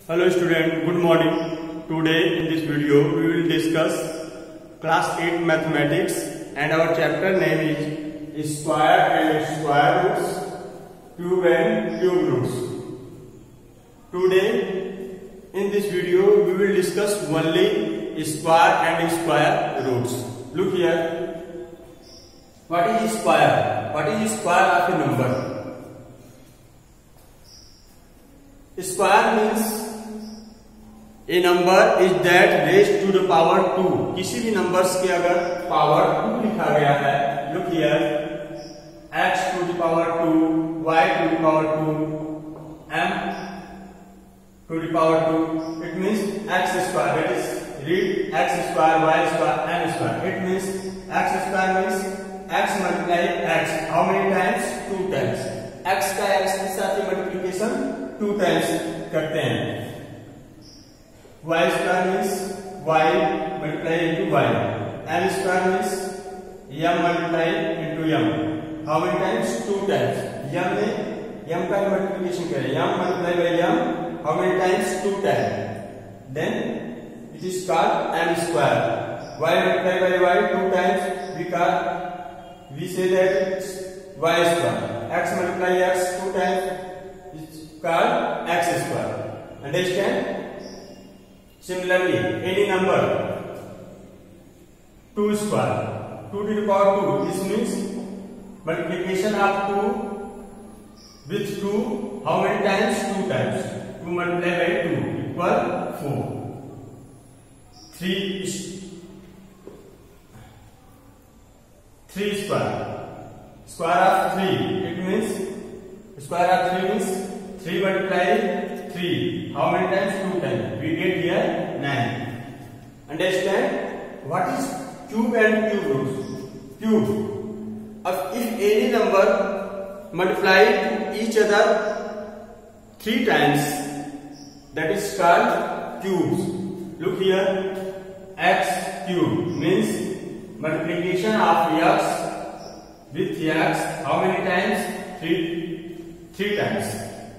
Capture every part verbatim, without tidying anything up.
Hello student, good morning. Today in this video we will discuss class eight mathematics and our chapter name is square and square roots, cube and cube roots. Today in this video we will discuss only square and square roots. Look here. What is square? What is square of a number? Square means a number is that raised to the power two. किसी भी numbers के अगर power to लिखा गया है, look here, x to the power two, y to the power two, m to the power two. It means x square. That is, read x square, y square, m square. It means x square means x multiply x. How many times? Two times. x का x के साथ multiplication two times करते हैं. y square means y multiply into y. m square means m multiply into m. How many times? Two times. m में m का multiplication करें. m multiply by m. How many times? Two times. Then it is called m square. y multiply by y two times. We call we say that it's y square. x multiply x two times. It's called x square. Understand? Similarly, any number two square, two to the power two. This means multiplication of two with two. How many times? Two times. Two multiplied by two equal four. Three three square. Square of three. It means square of three means three multiplied three. How many times? Two times. We get here nine. Understand? What is cube and cube roots? Cube. If any number multiply to each other three times, that is called cubes. Look here. X cube means multiplication of x with x. How many times? Three. Three times.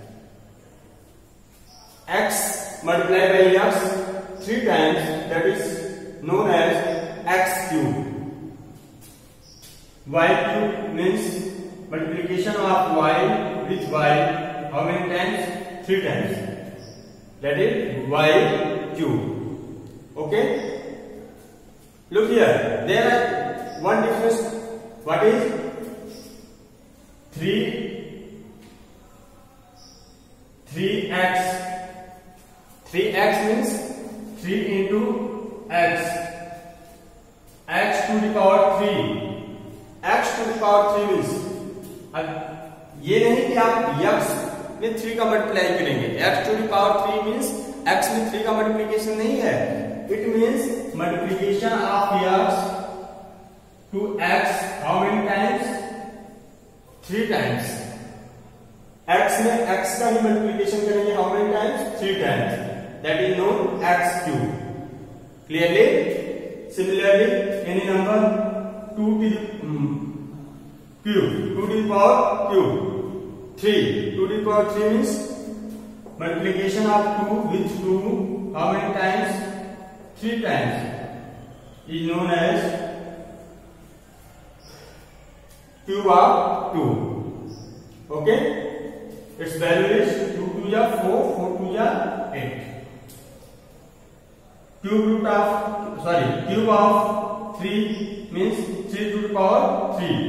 X multiplied by x three times, that is known as x cube. Y cube means multiplication of y with y. How many times? Three times. That is y cube. Okay? Look here. There are one difference. What is three? Three x. three x means three into x. X to the power three. X to the power three means, अब ये नहीं कि आप x में three का multiply करेंगे. x to the power three means x में three का मल्टीप्लिकेशन नहीं है. It means multiplication of x to x. How many times? Three times. x में x का ही मल्टीप्लिकेशन करेंगे. How many times? Three times. That is known x cube. Clearly? Similarly, any number two to the um, cube, two to the power cube, three. two to the power three means multiplication of two with two. How many times? Three times. Is known as cube of two. Okay? Its value is two to the four, four to the eight. Cube root of, sorry, cube of three means three to the power three.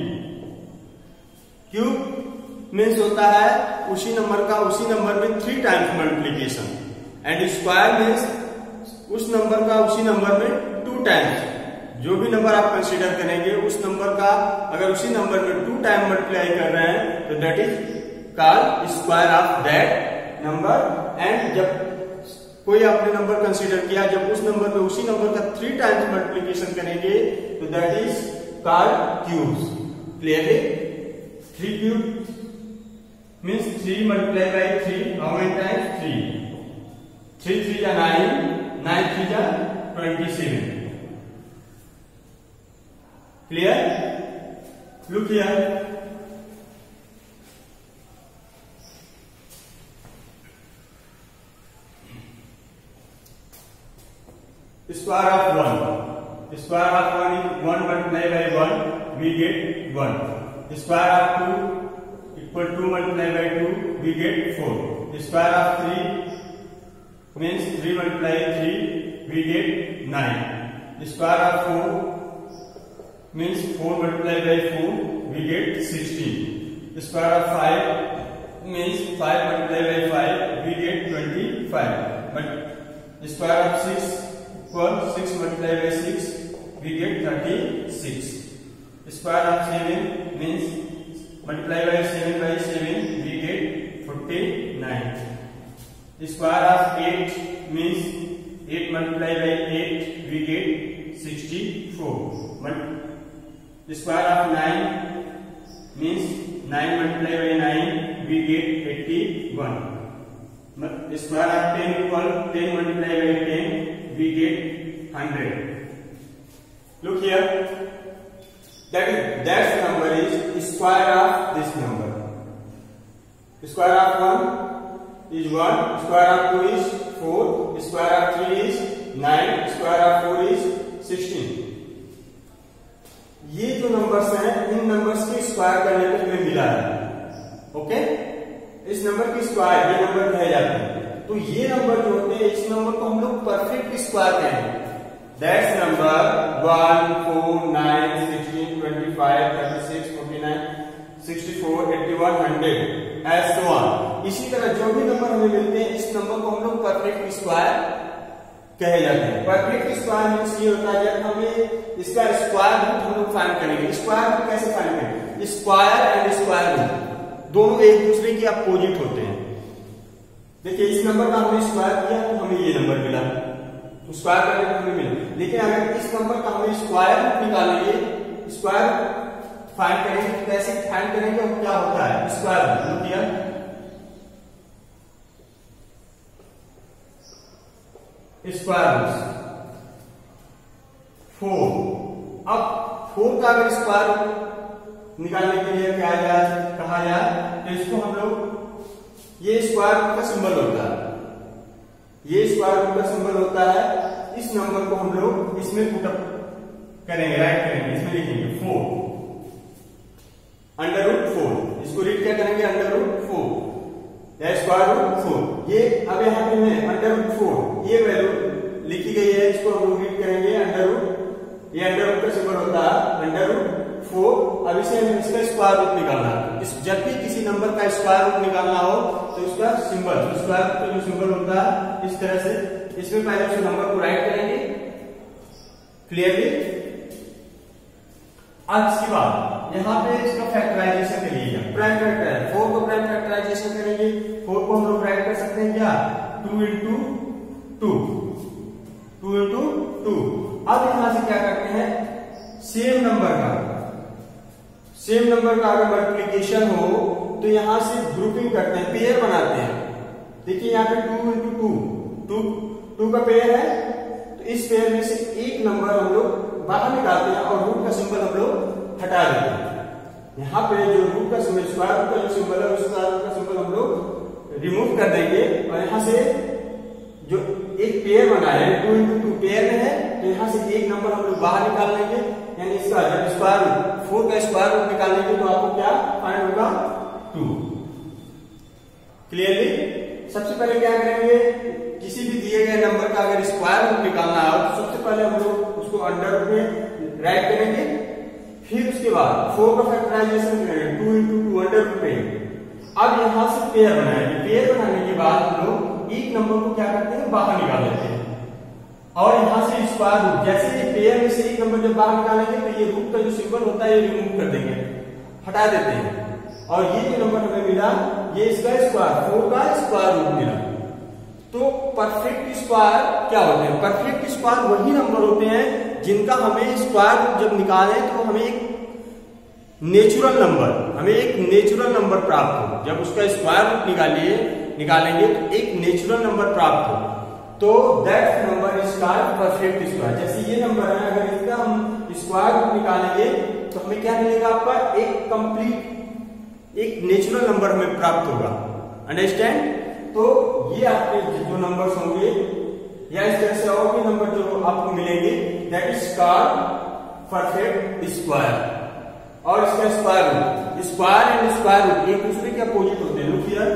Cube means होता है उसी number का उसी number में three times multiplication. And square means उस number का उसी number में टू टाइम्स. जो भी नंबर आप कंसीडर करेंगे उस नंबर का अगर उसी नंबर में टू टाइम मल्टीप्लाई कर रहे हैं तो that is called square of that number. And जब कोई आपने नंबर कंसीडर किया, जब उस नंबर पे उसी नंबर का थ्री टाइम्स मल्टीप्लिकेशन करेंगे तो that is called cubes. Clearly? Three cube means three multiply by three. How many times? Three. Three three जा नाइन, नाइन थ्री जा twenty seven. Clear? Look here. Square of one, square of one is one multiply by one, we get one. Square of two equal to multiply by two, we get four. Square of three means three multiply three, we get nine. Square of four means four multiply by four, we get sixteen. Square of five means five multiply by five, we get twenty five. But square of six equal six multiply by six, we get thirty six. Square of seven means multiply by seven by seven, we get forty nine. Square of eight means eight multiply by eight, we get sixty four. Square of nine means nine multiply by nine, we get eighty one. Square of ten equal ten multiply by ten, we get one hundred. Look here, that is, that number is square of this number. Square of one is one, square of two is four, square of three is nine, square of four is sixteen. ये जो numbers हैं, इन numbers के square करने पे हमें मिला है। Okay, इस नंबर की स्क्वायर, ये नंबर कहे जाते हैं। तो ये नंबर जो होते हैं, इस नंबर को हम लोग परफेक्ट स्क्वायर कहेंगे। That's number one, four, nine, sixteen, twenty five, thirty six, forty nine, sixty four, eighty one, hundred, as so on. इसी तरह जो भी नंबर हमें मिलते हैं, इस नंबर को हम लोग परफेक्ट स्क्वायर कहे जाते हैं। परफेक्ट स्क्वायर मीन्स ये होता है जब हमें इसका स्क्वायर रूट हम लोग फाइंड करेंगे। स्क्वायर रूट कैसे फाइंड करेंगे? स्क्वायर एंड स्क्वायर रूट दोनों एक दूसरे के अपोजिट होते हैं। देखिए, इस नंबर का हमने स्क्वायर किया तो हमें ये नंबर मिला, तो स्क्वायर करने पर हमें मिला। लेकिन अगर इस नंबर का हमें स्क्वायर रूट निकालेंगे, स्क्वायर फाइंड करेंगे, तो कैसे फाइंड करेंगे और क्या होता है स्क्वायर रूट? किया स्क्वायर रूट फोर। अब फोर का अगर स्क्वायर रूट निकालने के लिए क्या जाए कहा जाए, तो इसको हम लोग, ये स्क्वायर रूट का सिंबल होता है, ये स्क्वायर रूट का सिंबल होता है। इस नंबर को हम लोग इसमें पुटअप करेंगे, राइट करेंगे, इसमें लिखेंगे फोर, अंडर रूट फोर। इसको रीड क्या करेंगे? अंडर रूट फोर या स्क्वायर रूट फोर। ये अब यहाँ पे है अंडर रूट फोर, ये वैल्यू लिखी गई है, इसको हम लोग रीड करेंगे अंडर रूट, ये अंडर रूट का सिंबल होता है अंडर रूट फोर। अब इसे हमें इसका स्क्वायर रूट निकालना है। इस जब भी किसी नंबर का स्क्वायर रूट निकालना हो तो उसका सिंबल, स्क्वायर रूट का जो सिंबल होता है इस तरह से, इसमें पहले उस नंबर को राइट करेंगे क्लियरली। आज की बात यहाँ पे इसका फैक्टराइजेशन करिएगा, प्राइम फैक्टर फोर को प्राइम फैक्टराइजेशन करेंगे। फोर को हम लोग राइट कर सकते हैं क्या? Two into two, two into two. अब यहां से क्या करते हैं, सेम नंबर का सेम नंबर का अगर मल्टीप्लीकेशन हो तो यहां से ग्रुपिंग करते हैं, पेयर बनाते हैं। देखिए यहाँ पे two into two, two two का पेयर है, तो इस पेयर में से एक नंबर हम लोग बाहर निकालते हैं और रूट का सिंबल हम लोग हटा देते हैं। यहाँ पे जो रूट का सिंबल, स्क्वायर रूट का जो सिंबल है, उस स्क्वायर रूट का सिंबल हम लोग रिमूव कर देंगे और यहाँ से जो एक पेयर बना है, टू इंटू टू पेयर में है, तो यहाँ से एक नंबर हम लोग बाहर निकाल लेंगे। यानी इसका जब स्क्वायर रूट फोर का स्क्वायर रूट निकालेंगे तो आपको क्या फाइंड होगा? टू। क्लियरली, सबसे पहले क्या करेंगे, किसी भी दिए गए नंबर का अगर स्क्वायर रूट निकालना हो तो सबसे पहले हम लोग उसको अंडर रूट में राइट करेंगे, फिर उसके बाद फोर का फैक्टराइजेशन करेंगे, two into two under root में। अब यहां से पेयर बनाएंगे, पेयर बनाने के बाद हम लोग एक नंबर को क्या करते हैं, बाहर निकाल लेते हैं और यहां से स्क्वायर रूट, जैसे ये पेयर में से एक नंबर जब बाहर निकालेंगे तो ये रूट का जो सिंबल होता है ये रिमूव कर देंगे, हटा देते हैं। और ये जो नंबर हमें मिला, ये इसका स्क्वायर, फोर का स्क्वायर रूट मिला। तो परफेक्ट स्क्वायर क्या होते हैं? परफेक्ट स्क्वायर वही नंबर होते हैं जिनका हमें स्क्वायर रूट जब निकालें तो हमें एक नेचुरल नंबर, हमें एक नेचुरल नंबर प्राप्त हो। जब उसका स्क्वायर रूट निकालिए निकालेंगे तो एक नेचुरल नंबर प्राप्त हो, तो that number is called perfect square. जैसे ये नंबर है, अगर इसका हम स्क्वायर रूट निकालेंगे तो हमें क्या मिलेगा? आपका एक कंप्लीट, एक नेचुरल नंबर हमें प्राप्त होगा। अंडरस्टैंड? तो ये आपके जो नंबर्स होंगे या इस तरह से और भी नंबर जो आपको मिलेंगे, that is called perfect square. और इसका square root, square and square root एक दूसरे के अपोजिट होते हैं। Look here,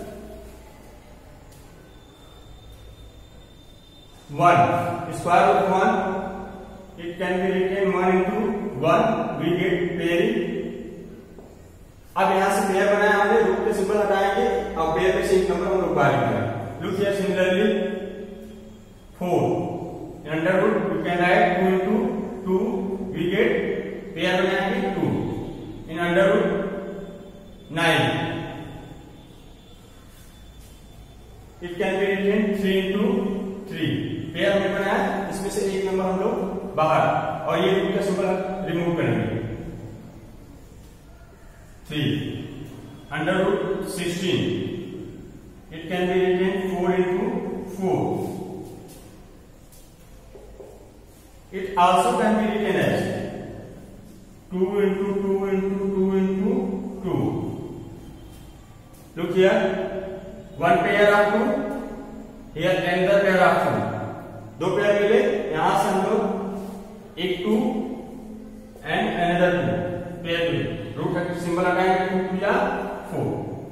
one square root one, it can be written one into one, we get pairing. अब यहां से पेयर बनाया हमने, रूट के सिंबल हटाएंगे और पेयर में से एक नंबर हम लोग बाहर निकालेंगे। Look here, similarly four under root you can write two into two, we get pair बनाएंगे two in under root nine, it can be written three into three, pair हमने बनाया, इसमें से एक नंबर हम लोग बाहर और ये रूट का सिंबल रिमूव करेंगे। Three under root sixteen, it can be written four into four, it also can be written as two into two into two into two. Look here, one pair of two, here another pair of two. दो pair मिले, यहां से हम लोग एक two and another two pair मिले, root का symbol हटाएंगे, टू या फोर,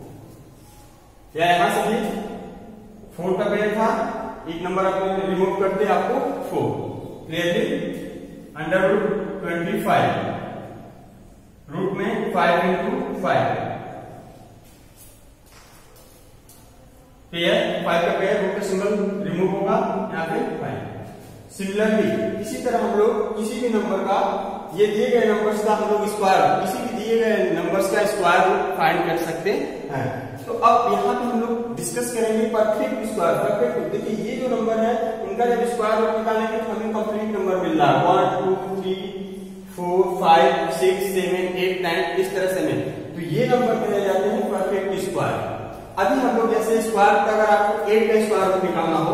या यहां से भी फोर का पेयर था, एक नंबर आप रिमूव करते आपको four, clearly under root twenty five, root में five into five, pair five का पेयर, रूट का सिंबल रिमूव होगा, यहाँ पे फाइव। सिमिलरली इसी तरह हम लोग किसी भी नंबर का, ये दिए गए नंबर्स का हम लोग स्क्वायर, किसी भी दिए गए नंबर्स का स्क्वायर रूट फाइंड कर सकते हैं। तो अब यहाँ पे हम लोग डिस्कस करेंगे परफेक्ट स्क्वायर। परफेक्ट, देखिए ये जो नंबर है इनका जब स्क्वायर रूट निकालेंगे तो हमें कंप्लीट नंबर मिल रहा है, one two three four five six seven eight nine, इस तरह से में, तो ये नंबर कहे जाते हैं परफेक्ट स्क्वायर। अभी हम लोग जैसे स्क्वायर रूट, अगर आपको एट का स्क्वायर रूट निकालना हो,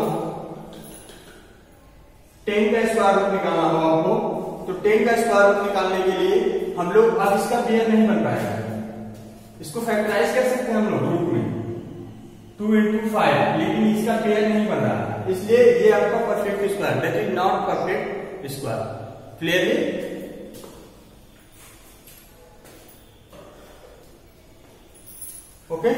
टेन का स्क्वायर रूट निकालना हो आपको, तो टेन का स्क्वायर रूट निकालने के लिए हम लोग, अब इसका पेयर नहीं बन पाएगा, इसको फैक्टराइज कर सकते हैं हम लोग रूट में टू इंटू फाइव, लेकिन इसका पेयर नहीं बन रहा, इसलिए ये आपका perfect square, that is not perfect square. Clearly okay.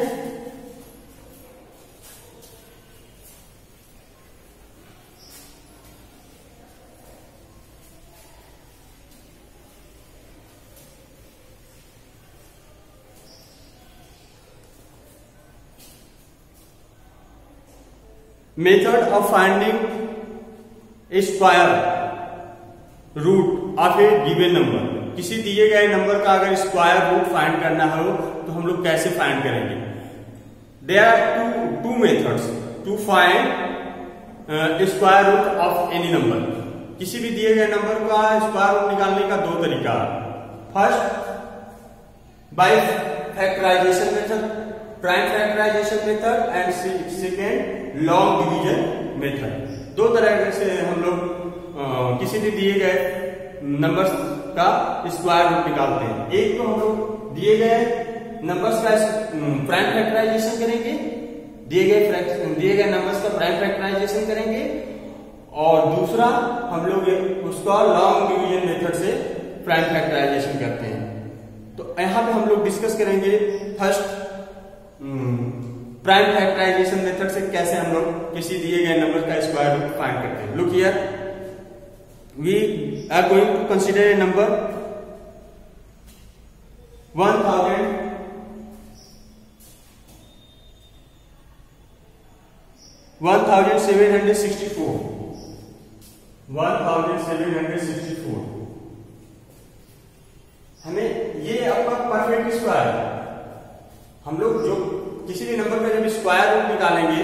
Method of finding a square root of a given number, किसी दिए गए नंबर का अगर स्क्वायर रूट फाइंड करना हो तो हम लोग कैसे फाइंड करेंगे। There are two two methods to find square root of any number, किसी भी दिए गए नंबर का स्क्वायर रूट निकालने का दो तरीका। First by factorization method, prime factorization method, and second long division method. दो तरह से हम लोग किसी भी दिए गए नंबर्स का स्क्वायर रूट निकालते हैं। एक तो हम लोग दिए गए नंबर्स का प्राइम फैक्टराइजेशन करेंगे, दिए गए दिए गए नंबर्स का प्राइम फैक्टराइजेशन करेंगे, और दूसरा हम लोग उसका लॉन्ग डिवीजन मेथड से प्राइम फैक्टराइजेशन करते हैं। तो यहाँ पे हम लोग डिस्कस करेंगे फर्स्ट प्राइम फैक्टराइजेशन मेथड से कैसे हम लोग किसी दिए गए नंबर का स्क्वायर रूट फाइंड करते हैं। Look here, we are going to consider a number one thousand one thousand seven hundred sixty four one thousand seven hundred sixty four हमें ये आपका परफेक्ट स्क्वायर, हम लोग जो किसी भी नंबर का जब स्क्वायर रूट निकालेंगे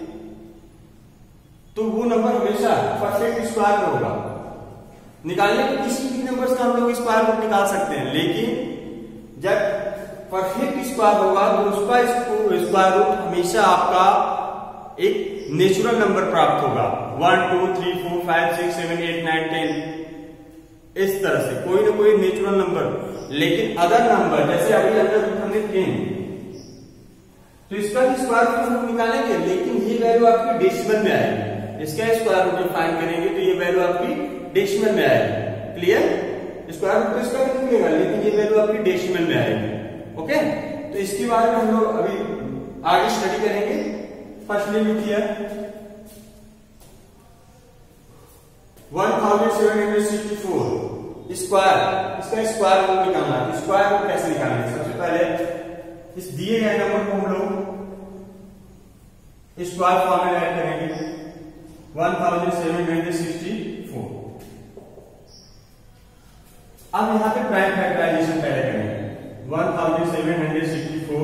तो वो नंबर हमेशा परफेक्ट स्क्वायर में होगा। निकालने के किसी भी नंबर से हम लोग स्क्वायर रूट निकाल सकते हैं, लेकिन जब परफेक्ट स्क्वायर होगा तो उसका स्क्वायर रूट हमेशा आपका एक नेचुरल नंबर प्राप्त होगा। One two three four five six seven eight nine ten, इस तरह से कोई ना कोई नेचुरल नंबर। लेकिन अदर नंबर जैसे अभी अंदर रूट हमने टेन, तो इसका भी स्क्वायर रूट हम निकालेंगे, लेकिन ये वैल्यू आपकी डेसिमल में आएगी। इसका स्क्वायर रूट फाइंड करेंगे तो ये वैल्यू आपकी डेसिमल में आएगी। क्लियर? स्क्वायर रूट तो इसका भी निकलेगा लेकिन ये वैल्यू आपकी डेसिमल में आएगी। ओके, तो इसके बारे में हम लोग अभी आगे स्टडी करेंगे। फर्स्टली लिखिए one thousand seven hundred sixty four square, इसका स्क्वायर रूट निकालना है। स्क्वायर रूट कैसे निकालेंगे? सबसे पहले इस दिए गए नंबर को हम लोग स्क्वायर फॉर्म में ऐड करेंगे one thousand seven hundred sixty four. अब यहां पे प्राइम फैक्टराइजेशन पहले करेंगे one thousand seven hundred sixty four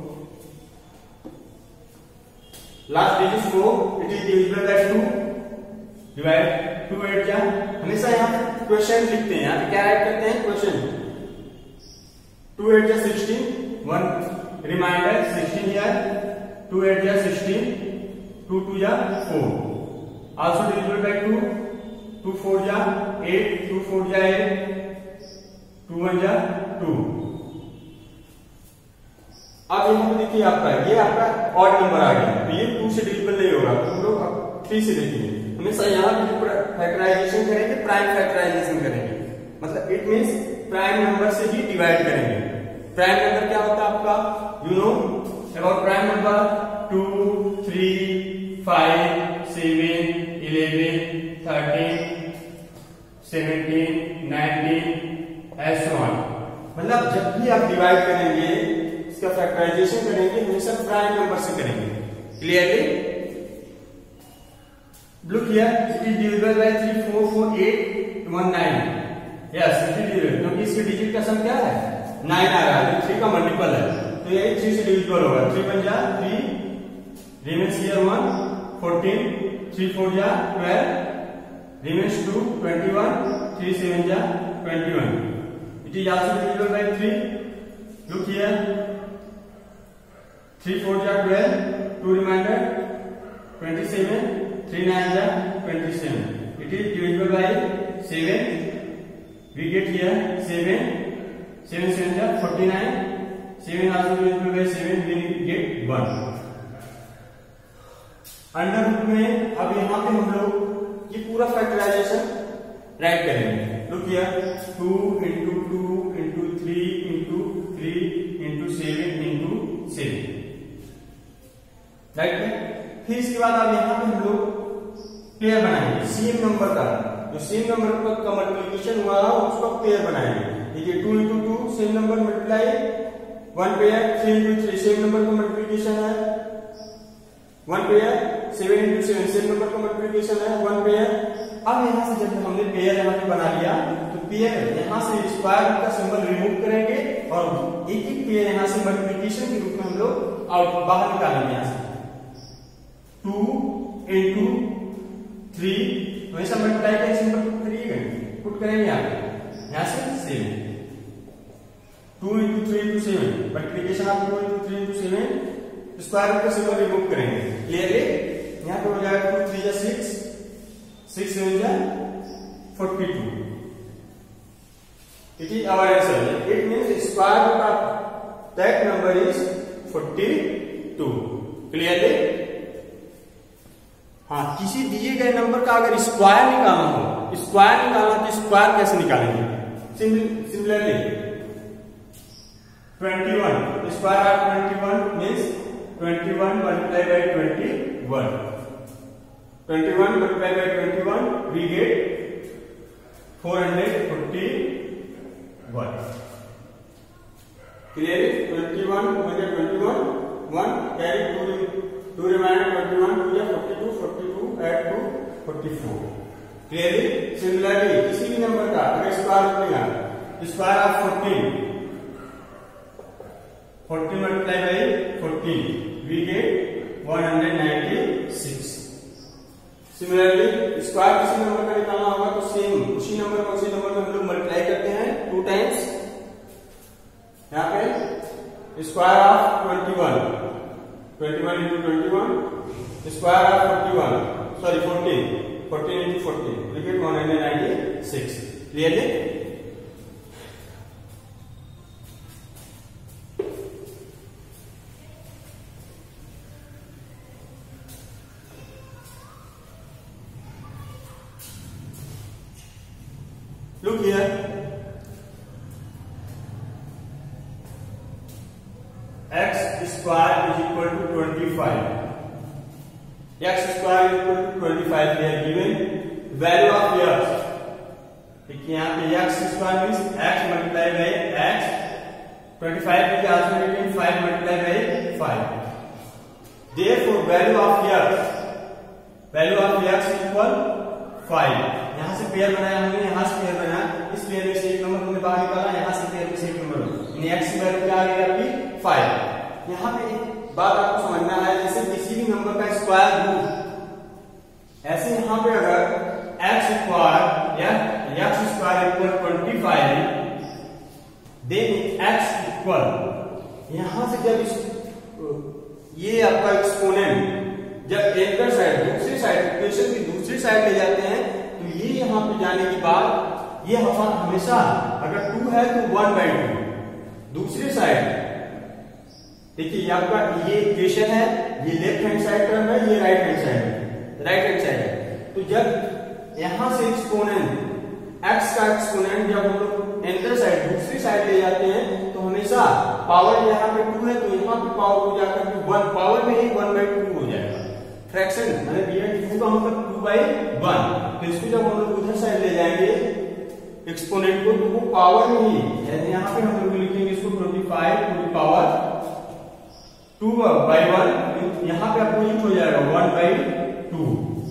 last digit को it is divisible by two divide two eight क्या हमेशा यहां पे क्वेश्चन लिखते हैं। यहां पे क्या ऐड करते हैं? क्वेश्चन। टू एट जा sixteen, one remainder sixteen here, two eight जा सिक्सटीन, टू टू जा four, also divisible by two, two four जा एट, टू फोर जा एट, टू वन जा टू। अब यहां पे देखिए आपका ये आपका ऑड नंबर आ गया तो ये टू से डिविजिबल नहीं होगा तो हम लोग थ्री से देखेंगे। हमेशा यहाँ पे फैक्टराइजेशन करेंगे प्राइम फैक्टराइजेशन करेंगे, मतलब इट मींस प्राइम नंबर से ही डिवाइड करेंगे। प्राइम नंबर क्या होता है आपका? You know about prime number two, three, five, seven, eleven, thirteen, seventeen, nineteen and so on. मतलब जब भी आप डिवाइड करेंगे इसका फैक्टराइजेशन करेंगे हमेशा प्राइम नंबर से करेंगे। Clearly? Look here, it is divisible by three, four, four, eight, one, nine. Yes, it is divisible क्योंकि इसके डिजिट का सम क्या है? नाइन आ रहा है, थ्री का मल्टीपल है तो ये थ्री से डिविजिबल होगा। थ्री वन जा three, remains here one, fourteen, three four जा twelve, remains two, twenty one, three seven जा twenty one. It is also divisible by three. Look here, three four जा twelve, two remainder twenty-seven, three nine जा twenty-seven. It is divisible by seven. We get here seven, seven seven जा forty-nine, seven also divisible by seven. We get one. Under root में अब यहाँ पे हम लोग ये पूरा फैक्टराइजेशन राइट करेंगे। Look here two into two into three into three into seven into seven right. फिर इसके बाद अब यहाँ पे हम लोग पेयर बनाएंगे सेम नंबर का, जो सेम नंबर का मल्टीप्लिकेशन हुआ उसको पेयर बनाएंगे। देखिए two into two same number multiply one pair, three into three same number का मल्टीप्लिकेशन है one pair, seven into seven same number का मल्टीप्लिकेशन है वन पेयर। अब यहाँ से जब हमने पेयर यहाँ पे बना लिया तो पेयर यहाँ से स्क्वायर रूट का सिंबल रिमूव करेंगे और एक एक पेयर यहाँ से मल्टीप्लिकेशन के रूप में हम लोग आउट बाहर निकालेंगे। यहाँ से टू इंटू थ्री हमेशा मल्टीप्लाई का सिंबल पुट करिएगा, पुट करेंगे आप यहाँ से seven, two into three into seven multiplication आप two into three into seven square root का सिंबल रिमूव करेंगे। क्लियरली? यहाँ पे हो जाएगा टू थ्री जा सिक्स, सिक्स सेवन जा forty two. It is our answer. It means square root of that number is forty two. Clearly? हाँ, किसी दिए गए नंबर का अगर स्क्वायर निकालना हो, स्क्वायर निकालना तो स्क्वायर कैसे निकालेंगे? Similarly twenty one square of twenty one means twenty one multiply by twenty one, twenty one multiply by twenty one we get four hundred forty one. Clearly? Twenty one twenty one one carry two two reminder twenty one two या forty two, forty two add two forty four. Clearly? Similarly किसी भी number का अगर square root लेगा square of fourteen, fourteen multiply by fourteen we get one hundred ninety six. Similarly square किसी number का निकालना होगा तो सेम उसी नंबर को उसी नंबर में हम लोग मल्टीप्लाई करते हैं टू टाइम्स। यहाँ पे square of twenty one, twenty one into twenty one square of forty one sorry fourteen, fourteen into fourteen we get one hundred ninety six. Clearly? Look here, x square is equal to twenty five, x square is equal to twenty five, they are given value of x. देखिए यहाँ पे x square means x multiply by x, twenty five के class में written five multiply by five, therefore value of x, value of x equal five. यहां से pair बनाया हमने, यहां से पेयर बनाया, इस पेयर में से एक नंबर हमने बाहर निकाला, यहां से पेयर में से एक नंबर, यानी एक्स की वैल्यू क्या आ गई आपकी फाइव। यहां पे एक बात आपको समझना है, जैसे किसी भी नंबर का स्क्वायर रूट, ऐसे यहां पे अगर एक्स स्क्वायर या x square equal twenty five, then x equal, यहां से जब इस ये आपका एक्सपोनेंट जब एंकर साइड दूसरी साइड इक्वेशन की दूसरी साइड ले जाते हैं, तो ये यहां पे जाने के बाद ये हमेशा अगर टू है तो वन बाई टू, दूसरी साइड देखिए आपका ये इक्वेशन है, ये लेफ्ट हैंड साइड टर्म है, ये राइट हैंड साइड है, राइट हैंड साइड है। तो जब यहां से एक्सपोनेंट एक्स का एक्सपोनेंट जब हम लोग एंकर साइड दूसरी साइड ले जाते हैं, तो हमेशा पावर यहाँ पे टू है तो यहाँ पे पावर हो जाकर के वन, पावर में ही वन बाई टू हो जाएगा। फ्रैक्शन मैंने दिया टू का मतलब टू बाई वन, तो इसको जब हम लोग उधर साइड ले जाएंगे एक्सपोनेंट को, तो वो पावर में ही, यहाँ पे हम लोग लिखेंगे इसको twenty five to the power two by one, यहाँ पे अपोजिट हो जाएगा one by two.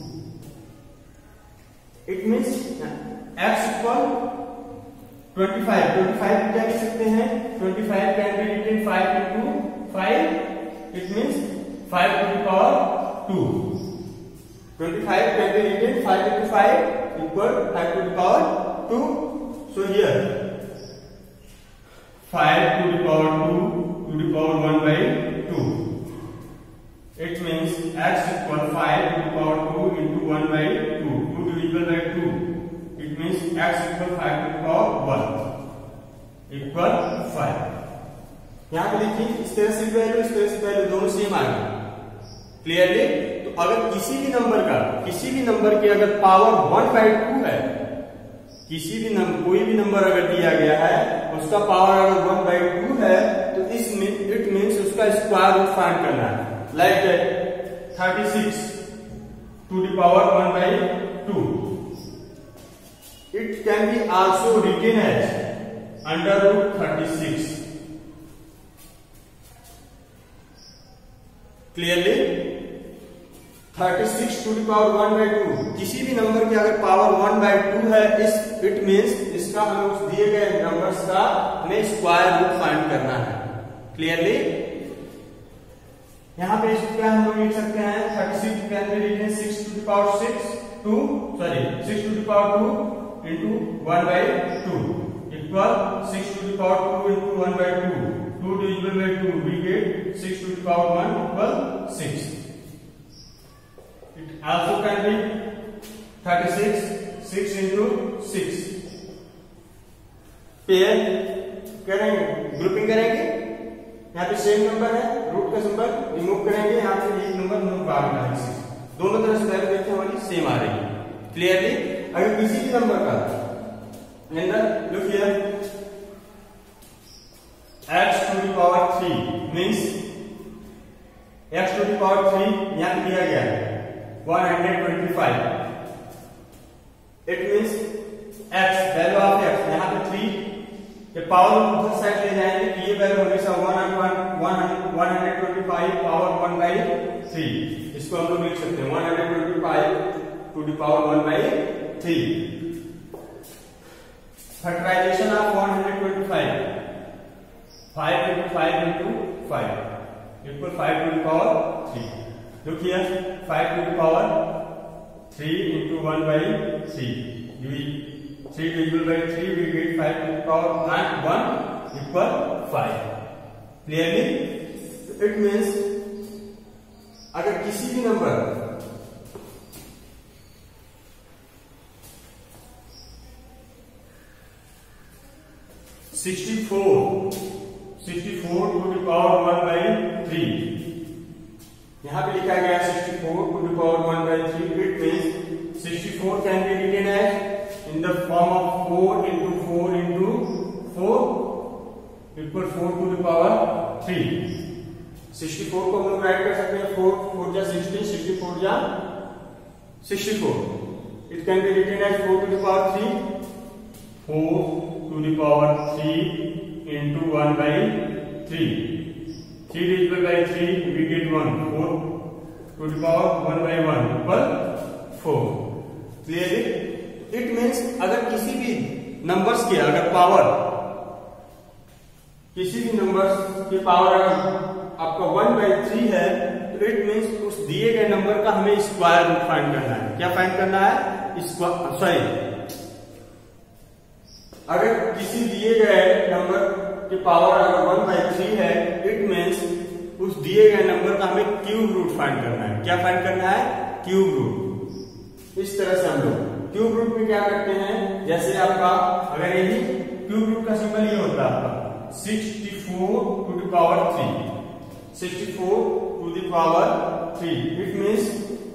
It means x equal twenty five, twenty five क्या लिख सकते हैं, twenty five can be written five into five, it means five to the power two, twenty five can be written five into five equal five to the power two, so here five to the power two to the power one by two, it means x equal five to the power two into one by two, two divisible by two, it means x equal five to the power one equal five। यहाँ पे देखिए इस तरह से value इस तरह से value दोनों सेम आ गई क्लियरली। तो अगर किसी भी नंबर का किसी भी नंबर की अगर पावर वन बाई टू है, किसी भी नंबर कोई भी नंबर अगर दिया गया है उसका पावर अगर वन बाई टू है, तो इस इट मीन्स उसका स्क्वायर रूट फाइंड करना है। Like thirty six to the power one by two, it can be also written as under root thirty-six, clearly thirty-six to the power one by two, किसी भी number की अगर power one by two है, इस it means इसका हमें उस दिए गए नंबर्स का हमें स्क्वायर रूट फाइंड करना है। क्लियरली यहां पे क्या हम लोग लिख सकते हैं, thirty six can be written six to the power six two sorry six to the power two into one by two equal six to the power two into one by two, two divisible by two, we get six to the power one equal six। It also can be thirty-six, six into six, pair करेंगे, grouping करेंगे, यहाँ पे same number है, root का symbol remove करेंगे, यहाँ पे एक नंबर नोट बाहर निकालेंगे, दोनों तरह से वैल्यू देखते हैं हमारी सेम आ रही है। क्लियरली अगर किसी भी नंबर का look here x to the power three means x to the power three यहां दिया गया है one hundred twenty five, it means x value of x यहां पे थ्री के पावर उधर साइड ले जाएंगे कि ये वैल्यू हमेशा one hundred twenty five power one by three, इसको हम लोग लिख सकते हैं one hundred twenty five to the power one by three. Factorization of one hundred twenty five, five into five into five equal five to the power three. Look here five to the power three into one by three, three divisible by three, we get five to the power one equal five. Clearly it means अगर किसी भी number sixty four sixty four to the power one by three, यहां पे लिखा गया sixty four to the power one by three, it means sixty four can be written as in the form of four into four into four equal four to the power three. sixty-four को हम लोग write कर सकते हैं four four जा sixty, sixty-four जा sixty-four. It can be written as four to the power three, four to the power three into one by three. three divisible by three, we get one. four to the power one by one equal four. Clearly? It means अगर किसी भी numbers के अगर power किसी भी numbers की power अगर आपका वन बाई थ्री है तो इट मीन्स उस दिए गए नंबर का हमें स्क्वायर रूट फाइंड करना है. क्या फाइंड करना है? सॉरी, अगर किसी दिए गए नंबर की पावर अगर वन बाई थ्री है इट मीन्स उस दिए गए नंबर का हमें क्यूब रूट फाइंड करना है. क्या फाइंड करना है? Cube root. इस तरह से हम लोग क्यूब रूट में क्या करते हैं, जैसे आपका अगर यही क्यूब रूट का सिंबल ये होता है आपका sixty four to the power three. Sixty four to the power three. It means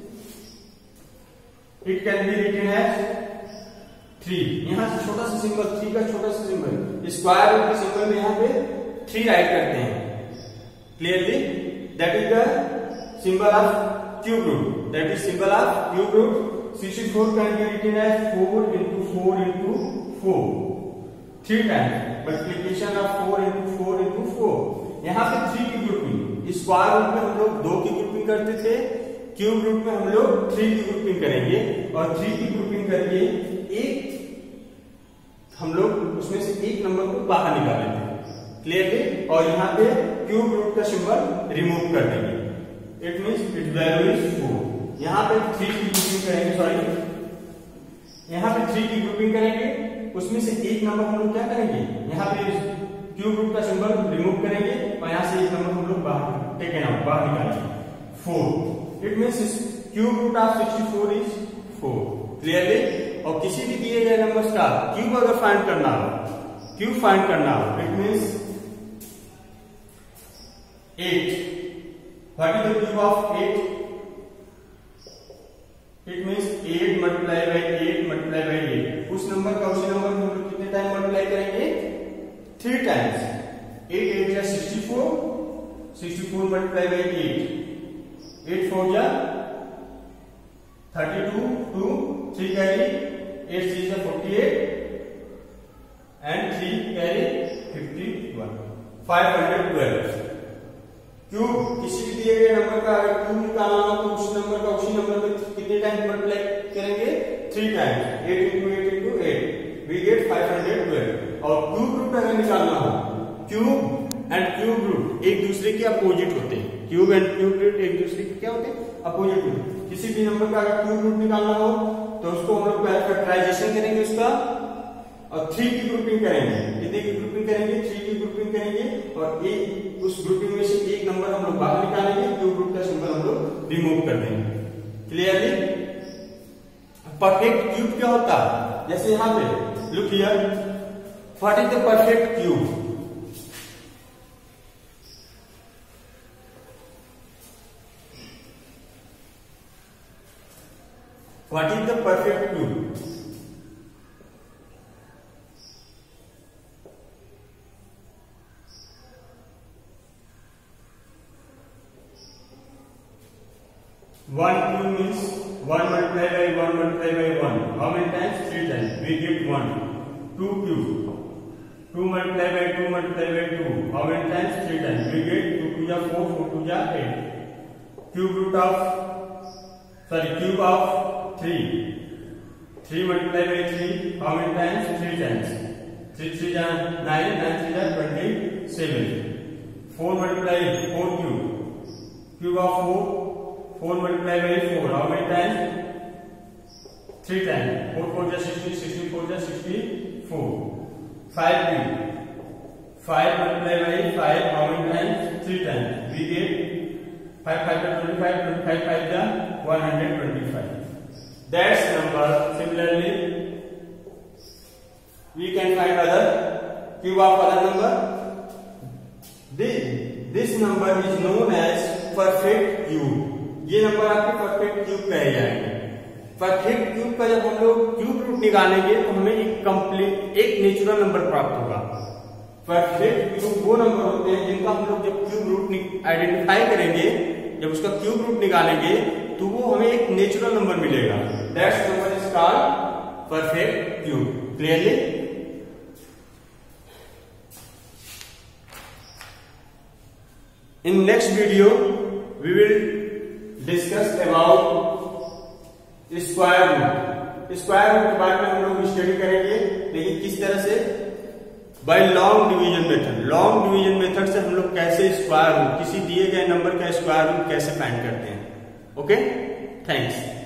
it can be written as three. यहां से छोटा सा सिंबल, थ्री का छोटा सा सिंबल, स्क्वायर रूट के सिंबल में यहां पे थ्री राइट करते हैं. Clearly? That is the symbol of cube root. That is symbol of cube root. sixty-four can be written as four into four into four. Three times multiplication of four into four into four. यहाँ पे three की grouping, square root में हम लोग दो की grouping करते थे, क्यूब रूट में हम लोग थ्री की ग्रुपिंग करेंगे और थ्री की ग्रुपिंग करके एक हम लोग उसमें से एक नंबर को बाहर निकालेंगे. क्लियरली? और यहाँ पे क्यूब रूट का सिंबल रिमूव कर देंगे. It means it value is four. यहाँ पे थ्री की ग्रुपिंग करेंगे, सॉरी यहाँ पे थ्री की ग्रुपिंग करेंगे, उसमें से एक नंबर हम लोग क्या करेंगे, यहाँ पे क्यूब रूट का सिंबल रिमूव करेंगे और यहाँ से एक नंबर हम लोग बाहर टेकन आउट बाहर निकालेंगे four. It means cube root of sixty four is four. Clearly? और किसी भी दिए गए नंबर का क्यूब अगर फाइंड करना हो, क्यूब फाइंड करना हो, it means eight. What is the cube of eight? It means eight multiply by eight multiply by eight. उस नंबर का उसी नंबर को हम लोग कितने टाइम मल्टीप्लाई करेंगे? Three times. एट एट या sixty four, sixty four multiply by eight, eight four या thirty two, two three carry, eight three या forty eight and three carry fifty one. Five hundred twelve. Cube किसी भी दिए गए number का अगर cube निकालना हो तो उस नंबर का उसी नंबर में कितने टाइम मल्टीप्लाई करेंगे? Three times. Eight into eight into eight, we get five hundred twelve. और क्यूब रूट अगर निकालना हो, क्यूब एंड क्यूब रूट एक दूसरे के अपोजिट होते हैं. क्यूब एंड क्यूब रूट एक दूसरे के क्या होते हैं? अपोजिट होते हैं. किसी भी नंबर का अगर क्यूब रूट निकालना हो तो उसको हम लोग पहले फैक्टराइजेशन करेंगे उसका और थ्री की ग्रुपिंग करेंगे. कितने की ग्रुपिंग करेंगे? थ्री की ग्रुपिंग करेंगे और एक उस ग्रुपिंग में से एक नंबर हम लोग बाहर निकालेंगे, क्यूब रूट का सिंबल हम लोग रिमूव कर देंगे. क्लियरली? परफेक्ट क्यूब क्या होता है? जैसे यहां पे look here, what is the perfect cube? What is the perfect cube? One cube means one multiplied by one multiplied by one. How many times? Three times. We get one. Two cube. Two multiplied by two multiplied by two. How many times? Three times. We get two two ja four, four two ja eight. Cube root of sorry cube of three. Three multiplied by three. How many times? Three times. Three three ja nine, nine three ja twenty-seven. Four multiplied four cube. Cube of four. four multiplied by four. How many times? Three times. four four ja sixty, sixty four ja sixty-four. five cube. five multiplied by five. How many times? Three times. We get five five ja twenty-five, twenty-five five ja one hundred twenty-five. That's number. Similarly, we can find other cube of other number. This, this number is known as perfect cube. ये number आपके perfect cube कहे जाएंगे. Perfect cube का जब हम लोग cube root निकालेंगे तो हमें एक कंप्लीट एक नेचुरल नंबर प्राप्त होगा। परफेक्ट क्यूब वो नंबर होते हैं जिनका हम लोग जब क्यूब रूट आइडेंटिफाई करेंगे, जब उसका क्यूब रूट निकालेंगे तो वो हमें एक नेचुरल नंबर मिलेगा। That's number is called perfect cube. Clearly? In next video, we will discuss about square root. Square root के बारे में हम लोग स्टडी करेंगे, लेकिन किस तरह से? By long division method. Long division method से हम लोग कैसे स्क्वायर रूट, किसी दिए गए नंबर का स्क्वायर रूट कैसे फाइंड करते हैं। Okay, thanks.